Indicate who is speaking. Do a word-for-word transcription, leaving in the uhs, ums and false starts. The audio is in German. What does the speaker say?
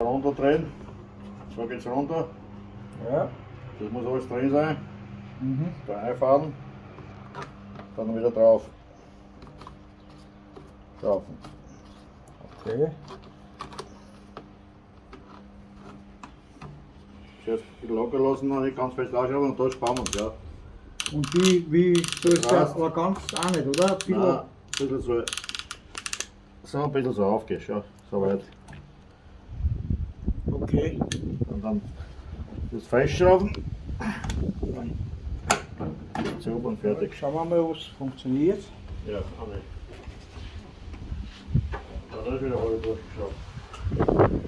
Speaker 1: Runterdrehen. So geht's runter.
Speaker 2: Ja.
Speaker 1: Das muss alles drin sein.
Speaker 2: Mhm.
Speaker 1: Da einfahren. Dann wieder drauf. Drauf.
Speaker 2: Okay.
Speaker 1: Zuerst ein bisschen locker lassen, noch nicht ganz fest ausschrauben und da sparen wir uns, ja.
Speaker 2: Und wie, wie soll es ja,
Speaker 1: Rast.
Speaker 2: aber ganz auch nicht, oder? Ein bisschen.
Speaker 1: Nein, ein bisschen so, so ein bisschen so aufgehen, schau, so weit.
Speaker 2: Okay.
Speaker 1: Und dann das festschrauben. Zu und fertig.
Speaker 2: Schauen wir mal, ob es funktioniert.
Speaker 1: Ja, auch nicht. Dann ist wieder alles durchgeschraubt.